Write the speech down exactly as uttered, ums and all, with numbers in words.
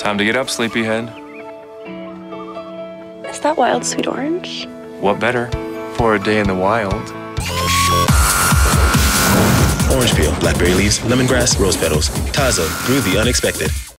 Time to get up, sleepyhead. Is that wild sweet orange? What better for a day in the wild? Orange peel, blackberry leaves, lemongrass, rose petals. TAZO, brew the unexpected.